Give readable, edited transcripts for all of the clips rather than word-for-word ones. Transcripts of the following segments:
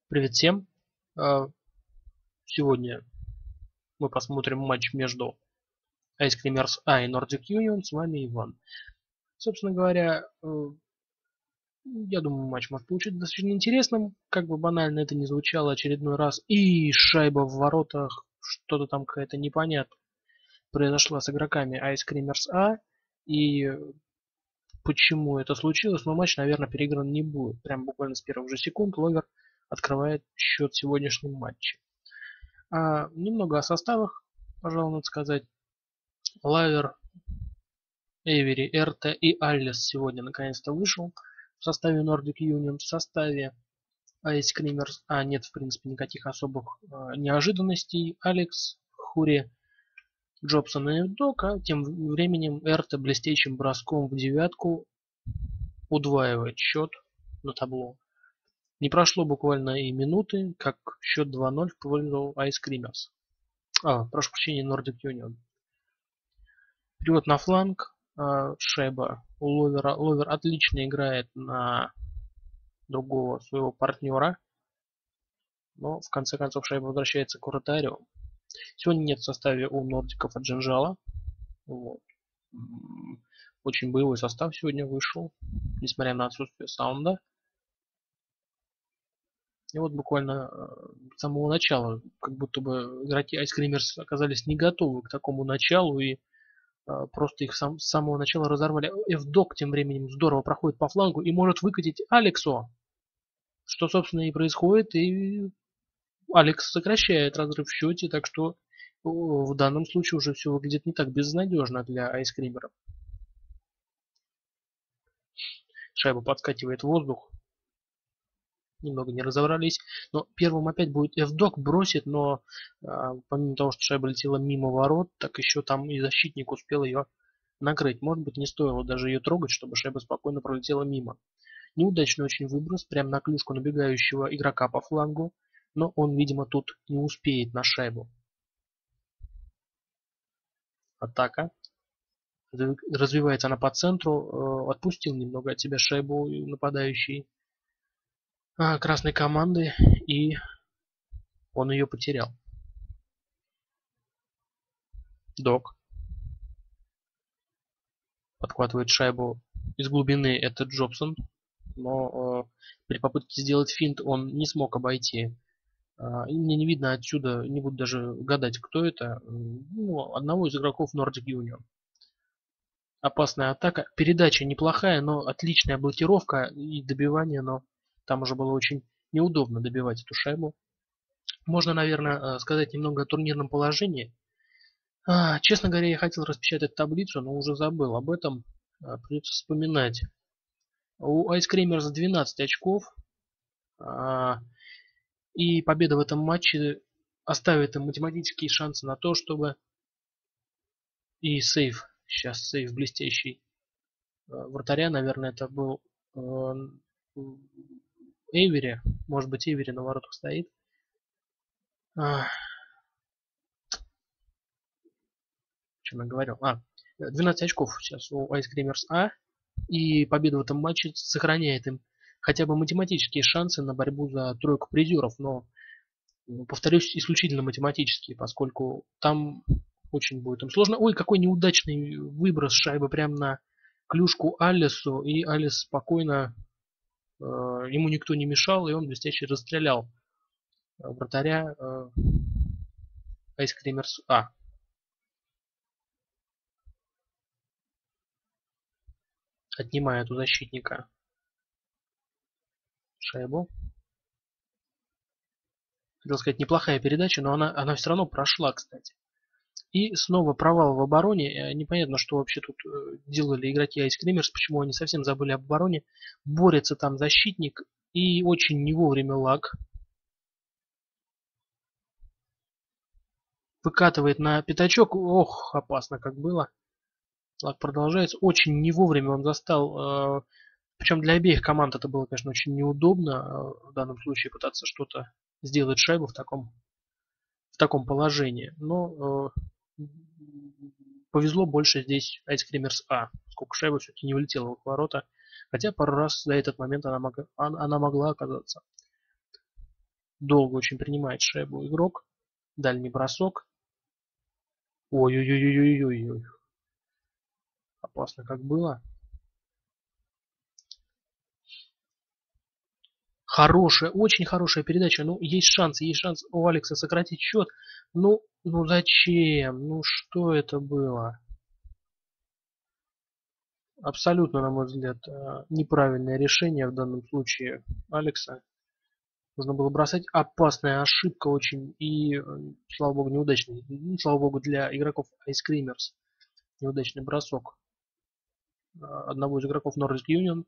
Привет всем! А, Сегодня мы посмотрим матч между Ice Creamers A и Nordic Union. С вами Иван. Собственно говоря, я думаю, матч может получиться достаточно интересным. Как бы банально это ни звучало очередной раз. И шайба в воротах, что-то там какая-то непонятная произошла с игроками Ice Creamers A. И почему это случилось, но матч, наверное, переигран не будет. Прям буквально с первых же секунд Ловер открывает счет в сегодняшнем матче. Немного о составах, пожалуй, надо сказать. Лавер, Эвери, Эрте и Аллес сегодня наконец-то вышел в составе Nordic Union, в составе Ice Creamers. Нет, в принципе, никаких особых неожиданностей. Алекс, Хури, Джобсон и Док, тем временем Эрте блестящим броском в девятку удваивает счет на табло. Не прошло буквально и минуты, как счет 2-0 в пользу Ice Creamers. Прошу прощения, Nordic Union. Перевод на фланг. Шайба у Ловера. Ловер отлично играет на другого своего партнера. Но в конце концов шайба возвращается к вратарю. Сегодня нет в составе у нордиков Аджинжала. Вот. Очень боевой состав сегодня вышел, несмотря на отсутствие саунда. И вот буквально с самого начала, как будто бы игроки Ice Creamers оказались не готовы к такому началу и просто их с самого начала разорвали. F-Dog тем временем здорово проходит по флангу и может выкатить Алексу. Что, собственно, и происходит. И Алекс сокращает разрыв в счете. Так что в данном случае уже все выглядит не так безнадежно для айскримеров. Шайба подскакивает в воздух. Немного не разобрались. Но первым опять будет F-Dog, бросит, но помимо того, что шайба летела мимо ворот, так еще там и защитник успел ее накрыть. Может быть, не стоило даже ее трогать, чтобы шайба спокойно пролетела мимо. Неудачный очень выброс, прямо на клюшку набегающего игрока по флангу, но он, видимо, тут не успеет на шайбу. Атака. Развивается она по центру, отпустил немного от себя шайбу нападающий красной команды, и он ее потерял. Док подхватывает шайбу из глубины, это Джобсон, но при попытке сделать финт он не смог обойти. И мне не видно отсюда, не буду даже гадать, кто это. Одного из игроков Nordic Union. Опасная атака. Передача неплохая, но отличная блокировка и добивание, но там уже было очень неудобно добивать эту шайбу. Можно, наверное, сказать немного о турнирном положении. Честно говоря, я хотел распечатать таблицу, но уже забыл об этом. Придется вспоминать. У Ice Creamers 12 очков. И победа в этом матче оставит им математические шансы на то, чтобы и сейв. Сейчас сейв блестящий вратаря, наверное, это был Эйвери. Может быть, Эйвери на воротах стоит. О чем я говорил? 12 очков сейчас у Ice Creamers A. И победа в этом матче сохраняет им хотя бы математические шансы на борьбу за тройку призеров. Но, повторюсь, исключительно математические, поскольку там очень будет им сложно. Ой, какой неудачный выброс шайбы прямо на клюшку Алису. И Алис спокойно, ему никто не мешал, и он блестяще расстрелял вратаря Ice Creamers A. Отнимает у защитника шайбу. Хотел сказать, неплохая передача, но она все равно прошла, кстати. И снова провал в обороне. Непонятно, что вообще тут делали игроки Ice Creamers, почему они совсем забыли об обороне. Борется там защитник и очень не вовремя лаг. Выкатывает на пятачок. Ох, опасно как было. Лаг продолжается. Очень не вовремя он застал. Причем для обеих команд это было, конечно, очень неудобно. В данном случае пытаться что-то сделать шайбу в таком положении. Но повезло больше здесь Ice Creamers A, сколько шайба все-таки не улетела в ворота. Хотя пару раз за этот момент она могла оказаться. Долго очень принимает шайбу игрок. Дальний бросок. Ой-ой-ой-ой-ой-ой. Опасно как было. Хорошая, очень хорошая передача. Ну, есть шанс у Алекса сократить счет. Ну зачем? Ну что это было? Абсолютно, на мой взгляд, неправильное решение в данном случае Алекса. Нужно было бросать. Опасная ошибка очень. И, слава богу, неудачный. Слава богу, для игроков Ice Creamers. Неудачный бросок одного из игроков Nordic Union.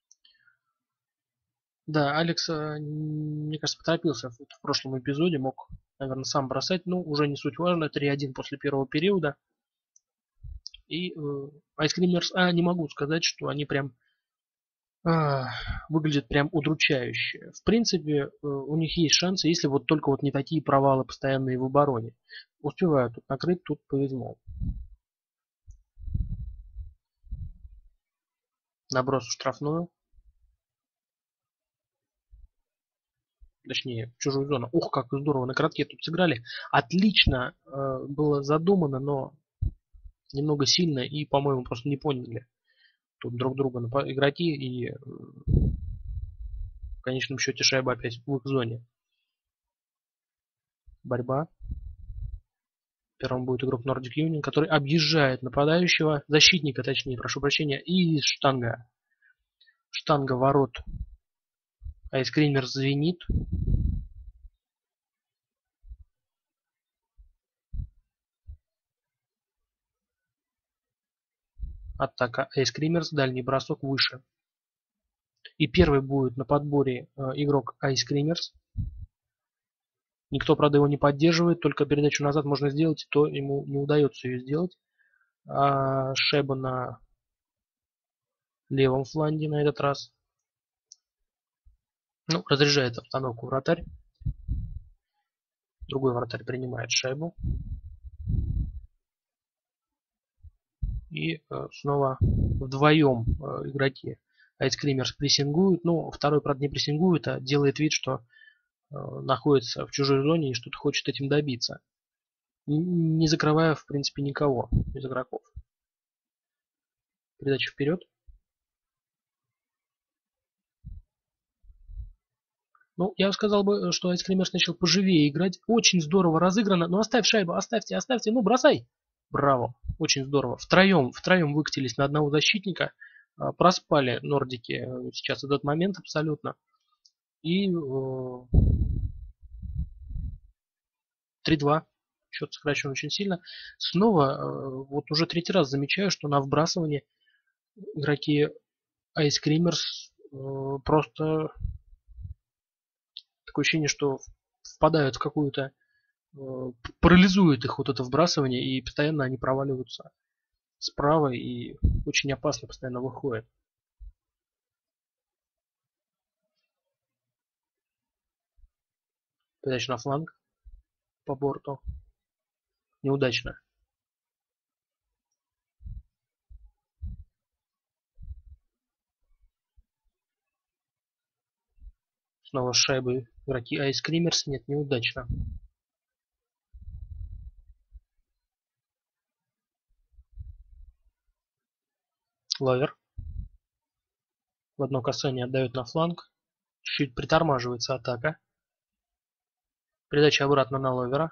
Да, Алекс, мне кажется, поторопился в прошлом эпизоде. Мог, наверное, сам бросать. Но уже не суть важно. 3-1 после первого периода. И Ice Creamers, не могу сказать, что они прям выглядят прям удручающе. В принципе, у них есть шансы, если вот только вот не такие провалы постоянные в обороне. Успевают тут накрыть, тут повезло. Наброс в штрафную. Точнее, в чужую зону. Ух, как здорово на коротке тут сыграли. Отлично было задумано, но немного сильно и, по-моему, просто не поняли тут друг друга игроки. И в конечном счете шайба опять в их зоне. Борьба. Первым будет игрок Nordic Union, который объезжает нападающего, защитника, точнее, прошу прощения, и штанга. Штанга ворот. Айскример звенит. Атака Айскримерс, дальний бросок выше. И первый будет на подборе игрок Айскримерс. Никто, правда, его не поддерживает, только передачу назад можно сделать, то ему не удается ее сделать. Шеба на левом фланге на этот раз. Ну, разряжает обстановку вратарь. Другой вратарь принимает шайбу. И снова вдвоем игроки Айскримерс прессингуют. Но второй, правда, не прессингует, а делает вид, что находится в чужой зоне и что-то хочет этим добиться. Не закрывая, в принципе, никого из игроков. Передача вперед. Ну, я бы сказал бы, что Айскримерс начал поживее играть. Очень здорово разыграно. Ну, оставь шайбу, оставьте. Ну, бросай. Браво. Очень здорово. Втроем выкатились на одного защитника. Проспали нордики сейчас этот момент абсолютно. И 3-2. Счет сокращен очень сильно. Снова, вот уже третий раз замечаю, что на вбрасывании игроки Ice Creamers просто такое ощущение, что впадают в какую-то... парализует их вот это вбрасывание, и постоянно они проваливаются справа, и очень опасно постоянно выходят. Передача на фланг по борту. Неудачно. Снова с шайбы игроки Ice Creamers. Нет, неудачно. Ловер. В одно касание отдает на фланг. Чуть притормаживается атака. Передача обратно на Ловера.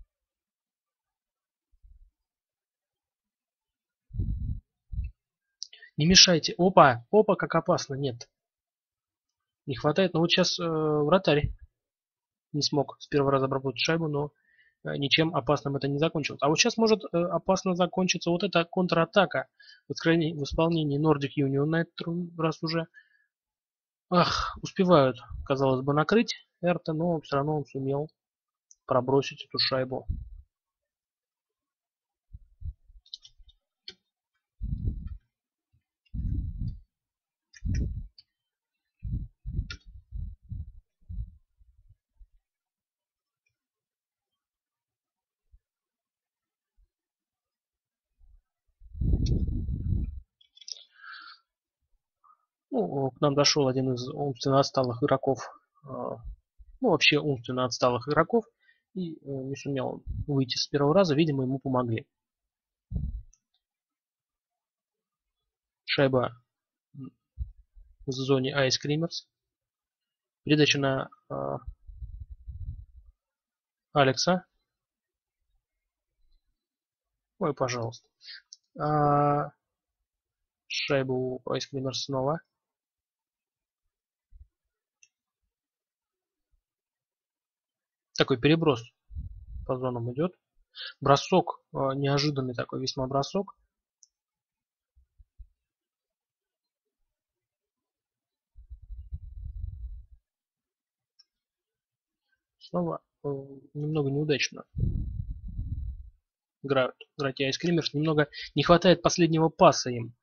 Не мешайте. Опа, как опасно. Нет. Не хватает. Но вот сейчас вратарь не смог с первого раза обработать шайбу, но ничем опасным это не закончилось. А вот сейчас может опасно закончиться вот эта контратака в исполнении Nordic Union на этот раз уже. Успевают, казалось бы, накрыть Эрта, но все равно он сумел пробросить эту шайбу. Ну, к нам дошел один из умственно отсталых игроков ну вообще умственно отсталых игроков, и не сумел выйти с первого раза, видимо, ему помогли. Шайба в зоне Ice Creamers. Передача на Алекса. Ой, пожалуйста. Шайбу у Ice Creamers снова. Такой переброс по зонам идет. Бросок, неожиданный такой весьма бросок. Снова немного неудачно играют игроки Ice Creamers. Немного не хватает последнего паса им.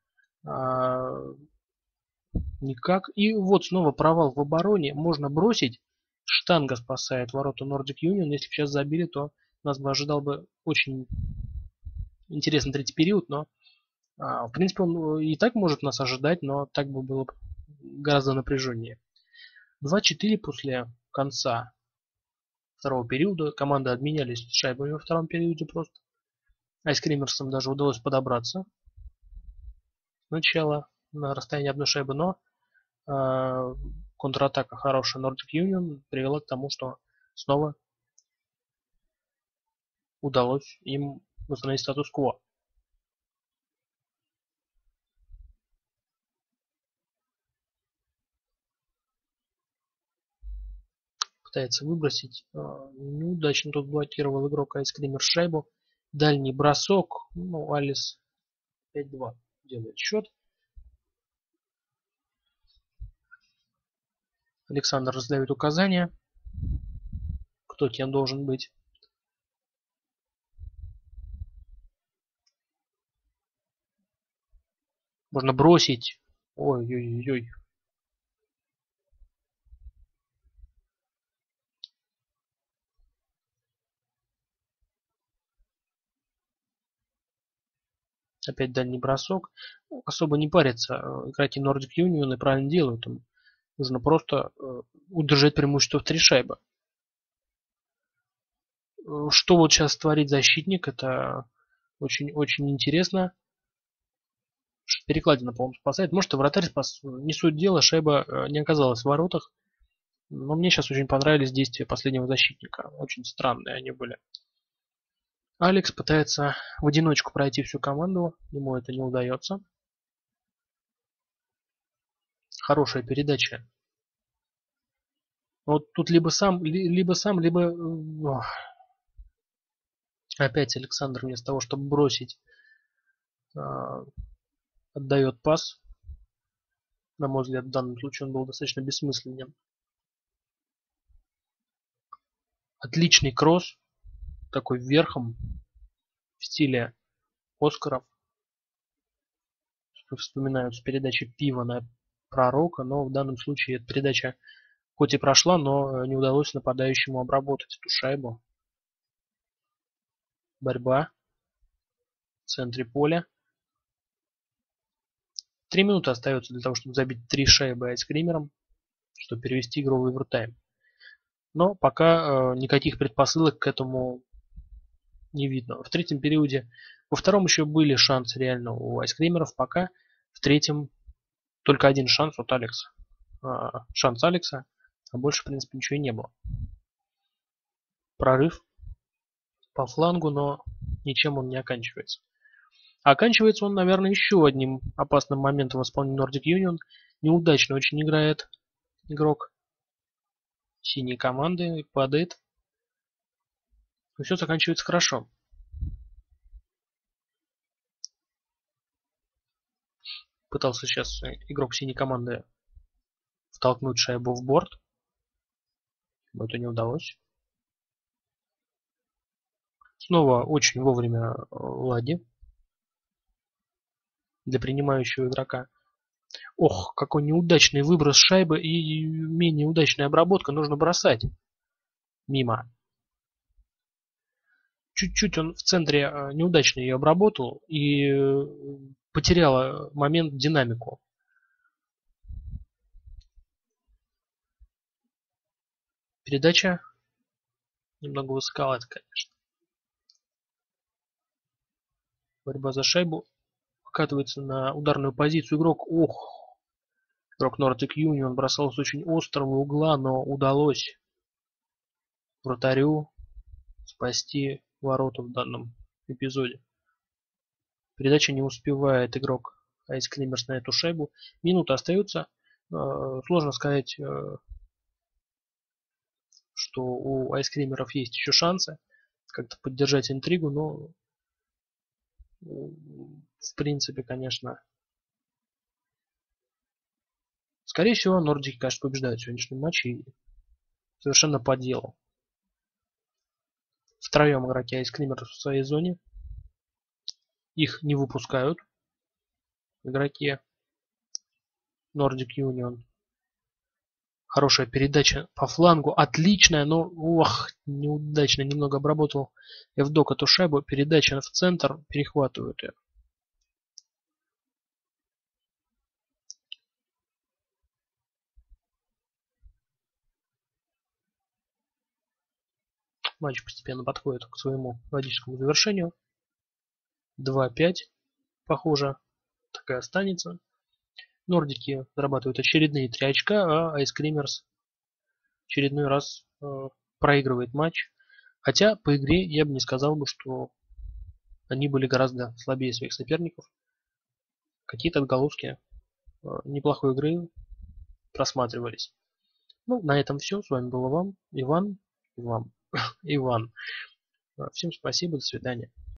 Никак. И вот снова провал в обороне. Можно бросить. Штанга спасает ворота Nordic Union. Если бы сейчас забили, то нас бы ожидал бы очень интересный третий период. Но в принципе он и так может нас ожидать, но так бы было гораздо напряженнее. 2-4 после конца второго периода. Команды обменялись шайбами во втором периоде просто. Айскримерсам даже удалось подобраться. Сначала на расстоянии одной шайбы, но контратака хорошая Nordic Union привела к тому, что снова удалось им восстановить статус-кво. Пытается выбросить. Неудачно тут блокировал игрок Ice Creamer шайбу. Дальний бросок. Ну, Алис 5-2 делает счет. Александр раздает указания. Кто кем должен быть. Можно бросить. Ой-ой-ой. Опять дальний бросок. Особо не парятся. Игроки Nordic Union и правильно делают. Им нужно просто удержать преимущество в 3 шайбы. Что вот сейчас творит защитник, это очень-очень интересно. Перекладина, по-моему, спасает. Может, и вратарь спас. Не суть дела, шайба не оказалась в воротах. Но мне сейчас очень понравились действия последнего защитника. Очень странные они были. Алекс пытается в одиночку пройти всю команду. Ему это не удается. Хорошая передача. Вот тут либо сам, либо... Опять Александр вместо того, чтобы бросить, отдает пас. На мой взгляд, в данном случае он был достаточно бессмысленным. Отличный кросс. Такой верхом. В стиле Оскаров. Вспоминают с передачи пива на Пророка. Но в данном случае эта передача хоть и прошла, но не удалось нападающему обработать эту шайбу. Борьба в центре поля. 3 минуты остается для того, чтобы забить 3 шайбы айскримером, чтобы перевести игру в овертайм. Но пока никаких предпосылок к этому не видно. В третьем периоде, во втором еще были шансы реально у айскримеров, пока в третьем только один шанс от Алекса. Шанс Алекса, а больше в принципе ничего и не было. Прорыв по флангу, но ничем он не оканчивается. Оканчивается он, наверное, еще одним опасным моментом в исполнении Nordic Union. Неудачно очень играет игрок синей команды, падает. Но все заканчивается хорошо. Пытался сейчас игрок синей команды втолкнуть шайбу в борт. Но это не удалось. Снова очень вовремя Лади для принимающего игрока. Ох, какой неудачный выброс шайбы и менее удачная обработка. Нужно бросать. Мимо. Чуть-чуть он в центре неудачно ее обработал и потерял момент, динамику. Передача немного высоковата, конечно. Борьба за шайбу. Выкатывается на ударную позицию игрок. Ох! Игрок Nordic Union бросал с очень острого угла, но удалось вратарю спасти ворота в данном эпизоде. Передача не успевает игрок Ice Climbers на эту шайбу. Минута остается. Сложно сказать, что у Ice Climbers есть еще шансы как-то поддержать интригу, но в принципе, конечно, скорее всего, Нордики, конечно, побеждают в сегодняшнем матче и совершенно по делу. Втроем игроки Ice Climbers в своей зоне. Их не выпускают игроки Nordic Union. Хорошая передача по флангу. Отличная, но неудачно немного обработал Евдок эту шайбу. Передача в центр. Перехватывают ее. Матч постепенно подходит к своему логическому завершению. 2-5. Похоже, так и останется. Нордики зарабатывают очередные 3 очка, а Ice Climbers очередной раз проигрывает матч. Хотя по игре я бы не сказал бы, что они были гораздо слабее своих соперников. Какие-то отголоски неплохой игры просматривались. Ну, на этом все. С вами был Иван. Иван. Всем спасибо, до свидания.